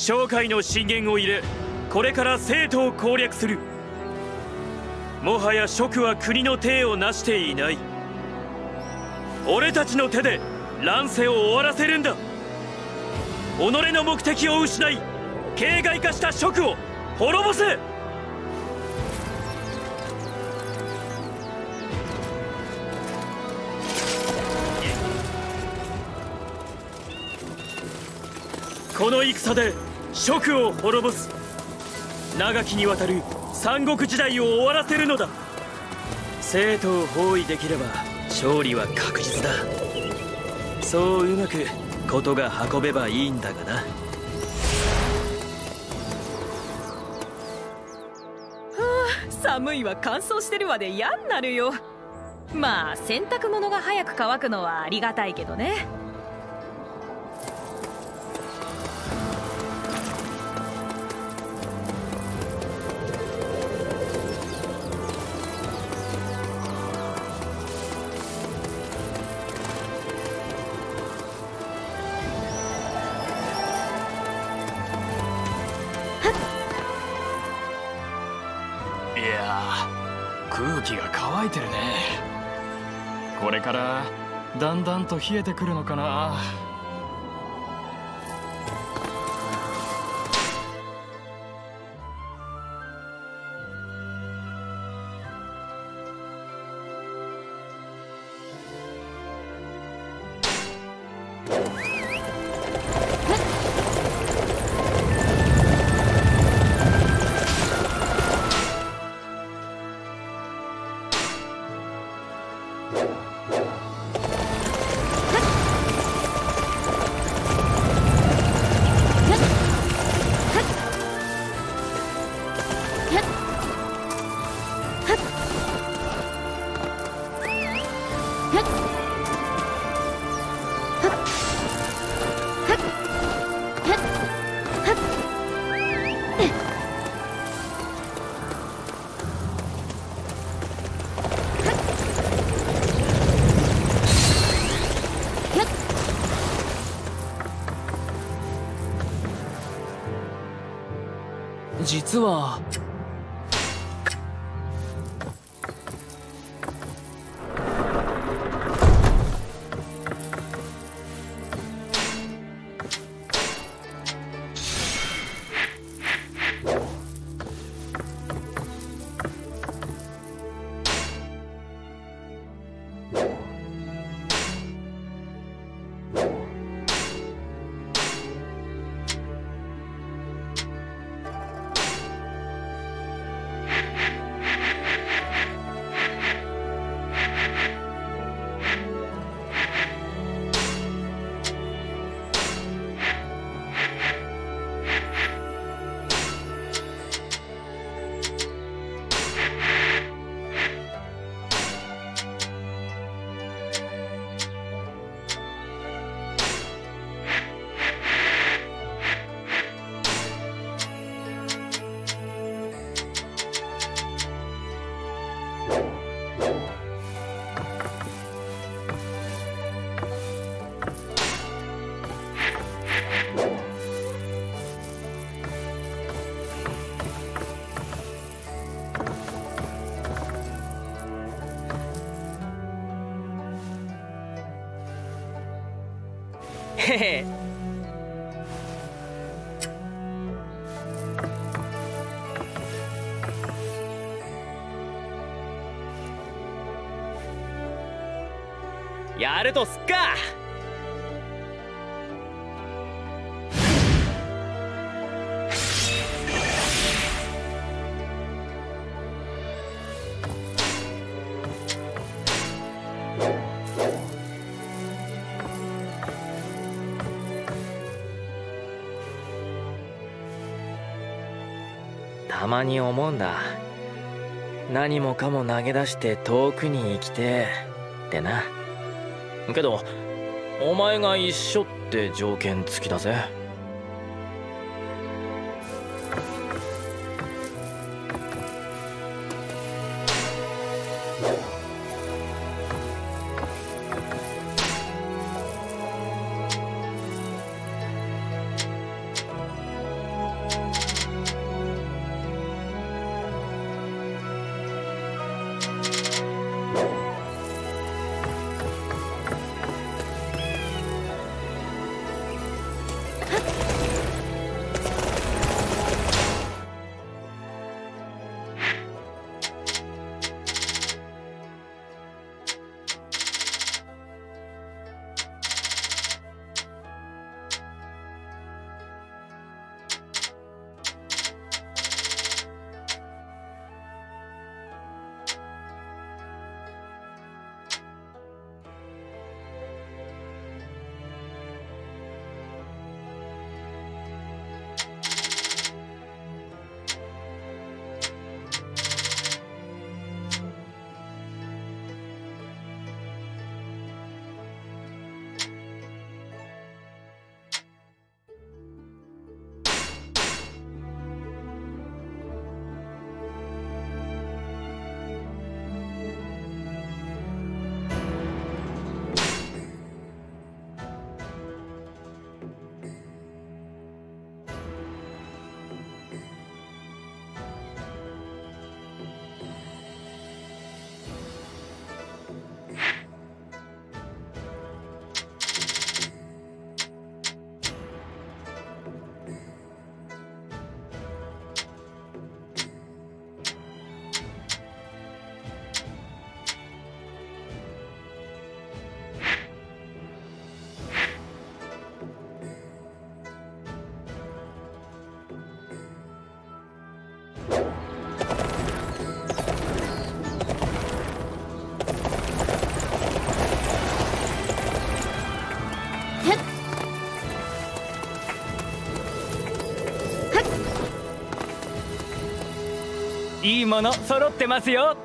商会の進言を入れ、これから生徒を攻略する。もはや蜀は国の体を成していない。俺たちの手で乱世を終わらせるんだ。己の目的を失い形骸化した蜀を滅ぼせ。この戦で蜀を滅ぼす。長きにわたる三国時代を終わらせるのだ。生徒を包囲できれば勝利は確実だ。そううまく事が運べばいいんだがな。 寒いわ、乾燥してるわで嫌になるよ。まあ洗濯物が早く乾くのはありがたいけどね。 空気が乾いてるね。これからだんだんと冷えてくるのかな。 実はへへ。やるとすっか。 たまに思うんだ。何もかも投げ出して遠くに行きてってな。けどお前が一緒って条件付きだぜ。 いいもの揃ってますよ。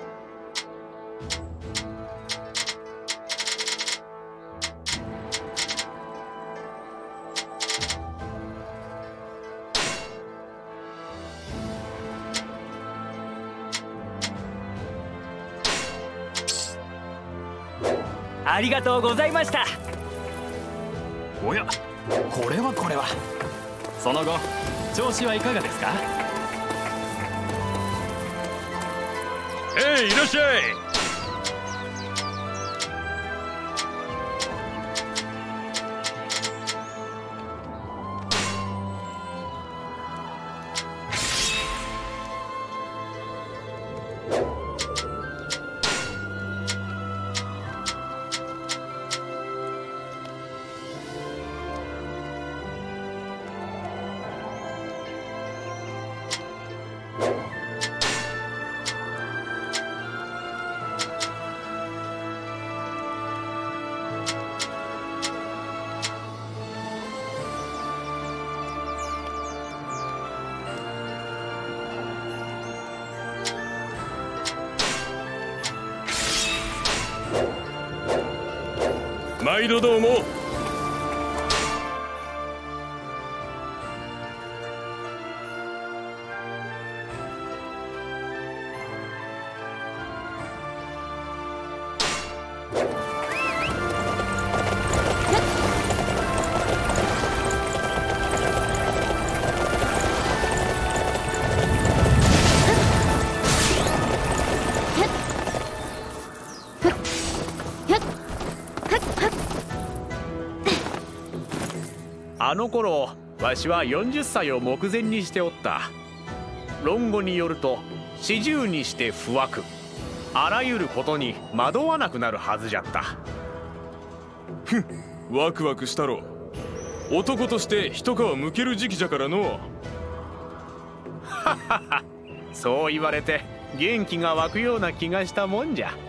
ありがとうございました。 おや、これはその後調子はいかがですか？ いらっしゃい。毎度どうも。 あの頃わしは40歳を目前にしておった。論語によると40にして不惑、あらゆることに惑わなくなるはずじゃった。 ふん、ワクワクしたろ。男として一皮むける時期じゃからの。 ははは、そう言われて元気が湧くような気がしたもんじゃ。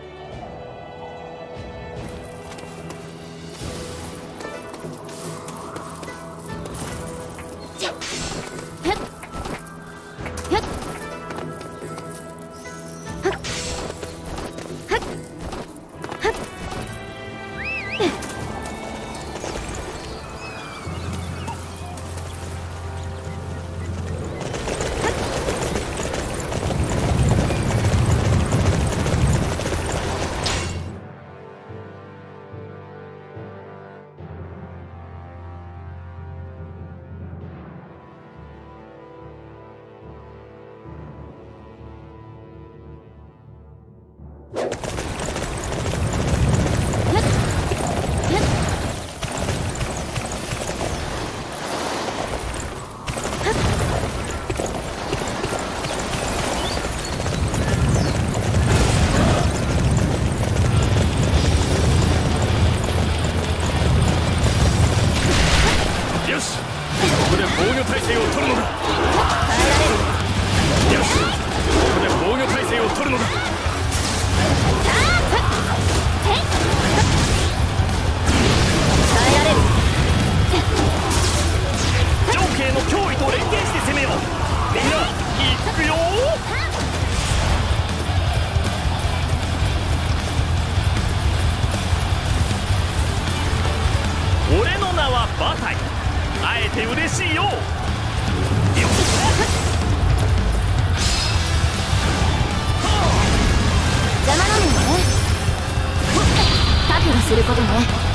することね。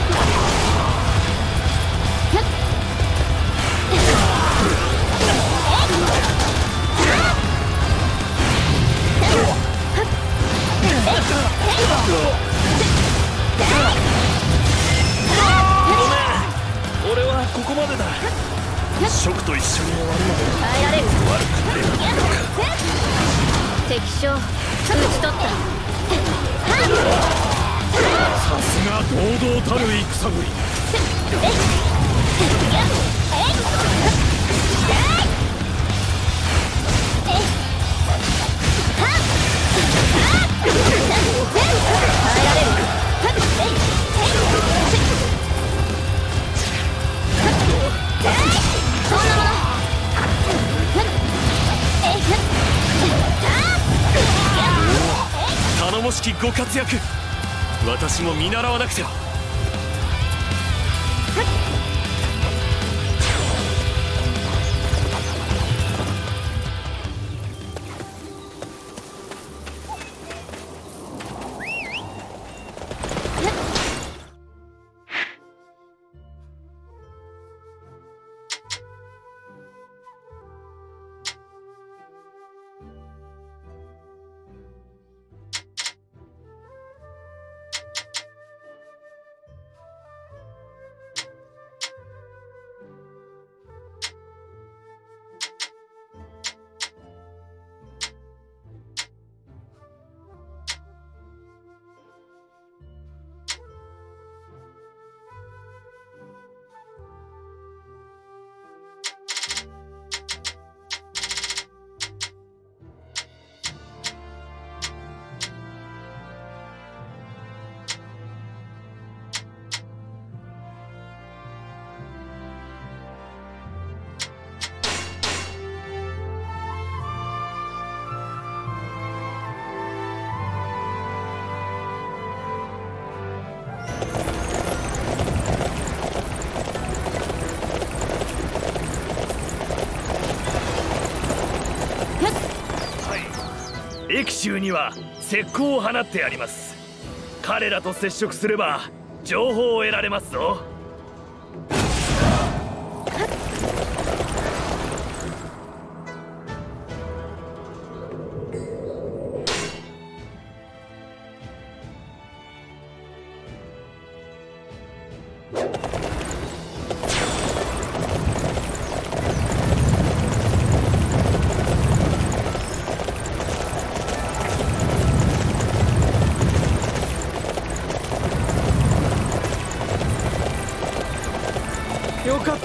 俺はここまでだ。ショクと一緒に終わるまで耐えられる。 悪くねえのか。 敵将討ち取った。 さすが堂々たる戦ぶり。 そんなもの。 ご活躍、私も見習わなくては。 駅州には石膏を放ってあります。彼らと接触すれば情報を得られますぞ。 よかった、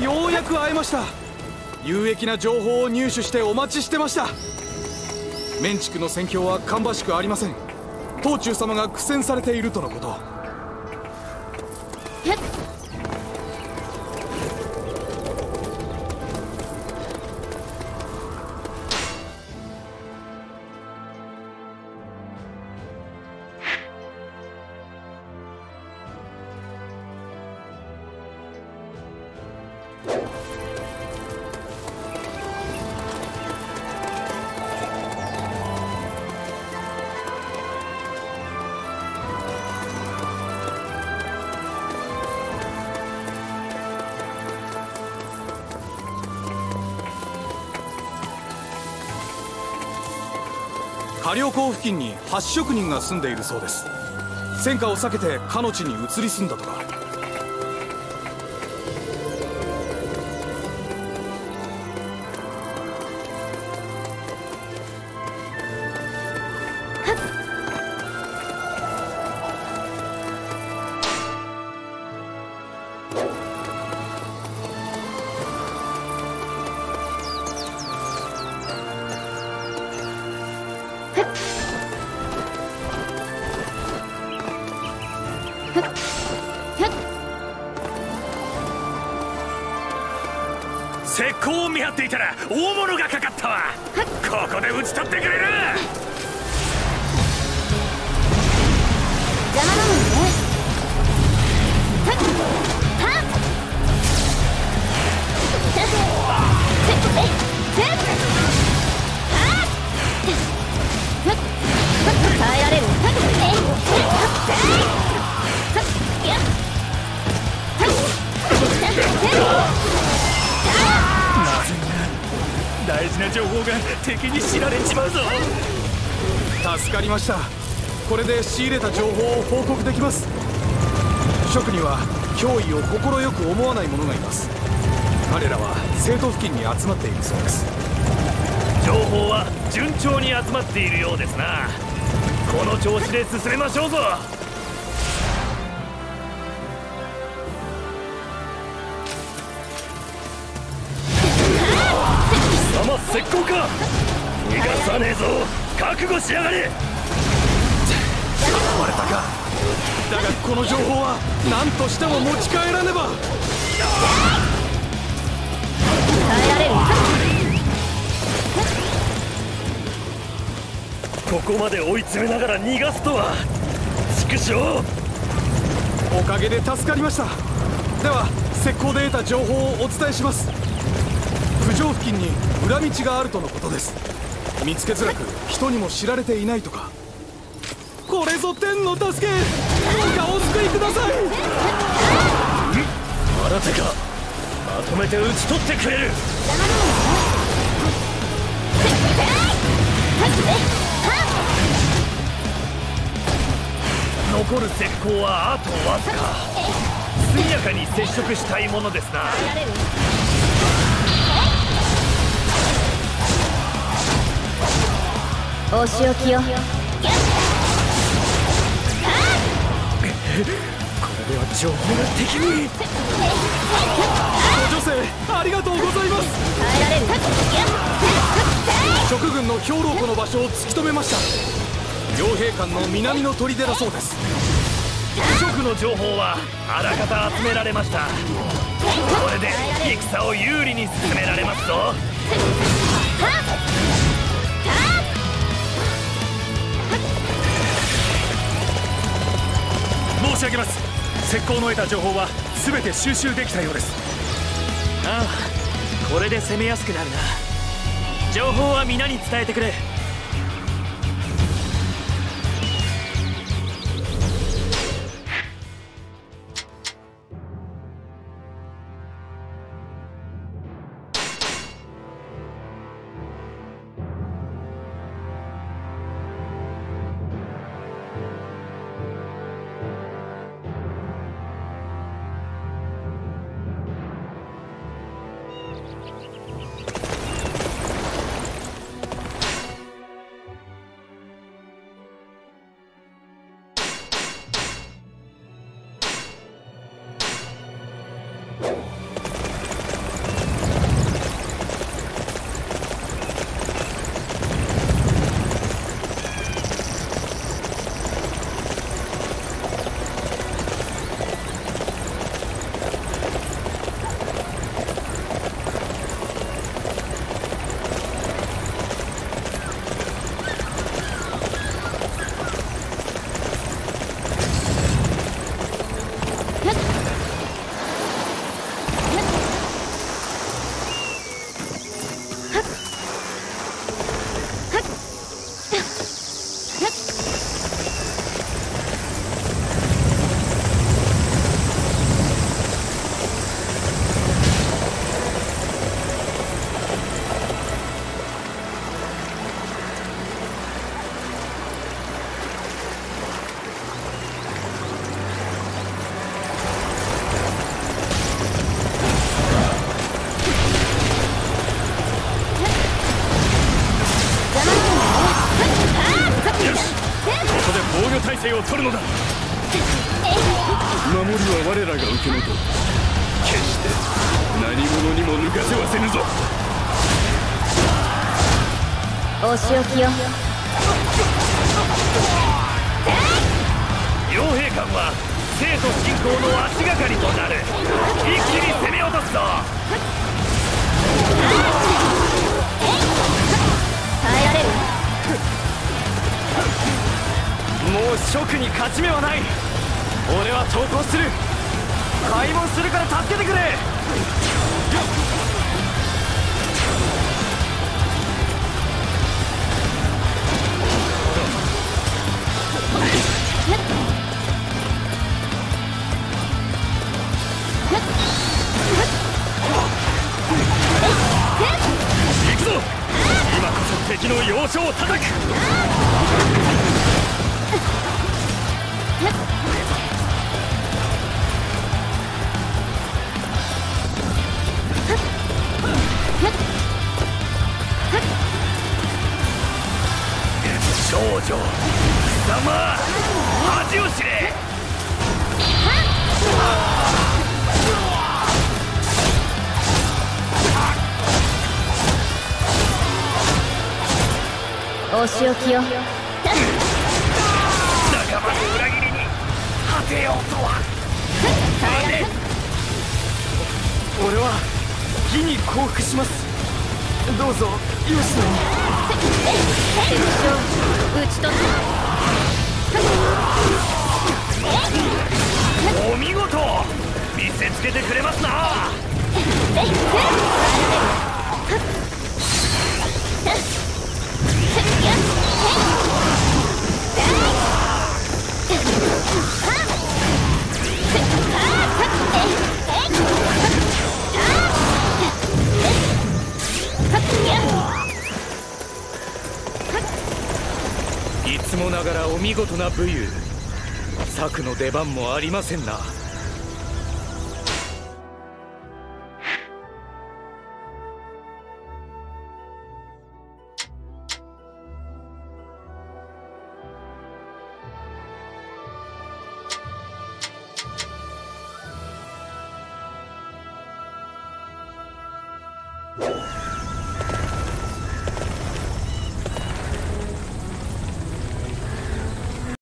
ようやく会えました。有益な情報を入手してお待ちしてました。メンチクの戦況は芳しくありません。東中様が苦戦されているとのこと。下稜港付近に橋職人が住んでいるそうです。戦火を避けてかの地に移り住んだとか。 石膏を見張っていたら大物がかかったわ。ここで討ち取ってくれる。 邪魔なのにね。耐えられる。 大事な情報が敵に知られちまうぞ。 助かりました。これで仕入れた情報を報告できます。職には脅威を快く思わない者がいます。彼らは聖都付近に集まっているそうです。 情報は順調に集まっているようですな。この調子で進めましょうぞ。貴様石膏か。逃がさねえぞ。覚悟しやがれ。 壊れたか。だがこの情報は何としても持ち帰らねば。 耐えられる。 ここまで追い詰めながら逃がすとは。畜生。 おかげで助かりました。では石膏で得た情報をお伝えします。浮上付近に裏道があるとのことです。見つけづらく人にも知られていないとか。これぞ天の助け。どうかお救いください。 あなたがまとめて討ち取ってくれる。残る石膏はあとわずか。速やかに接触したいものですな。 お仕置きよ。 これでは情報が敵に。 ご女性ありがとうございます。蜀軍の兵糧庫の場所を突き止めました。傭兵館の南の砦だそうです。 蜀の情報はあらかた集められました。これで戦を有利に進められますぞ。 申し上げます。石膏の得た情報は全て収集できたようです。 ああ、これで攻めやすくなるな。情報は皆に伝えてくれ。 体制を取るのだ。 守りは我らが受け持とう。決して何者にも抜かせはせぬぞ。 お仕置きよ。 傭兵官は生徒進行の足がかりとなる。一気に攻め落とすぞ。 耐えられる。 もう蜀に勝ち目はない。俺は投降する。開門するから助けてくれ。 行くぞ。今こそ敵の要所を叩く。少女貴様、恥を知れ。 お仕置きよ。 仲間の裏切りに果てようとは。 俺は義に降伏します。どうぞよしのに。 敵将討ち取ったお見事見せつけてくれますな。 いつもながらお見事な武勇。策の出番もありませんな。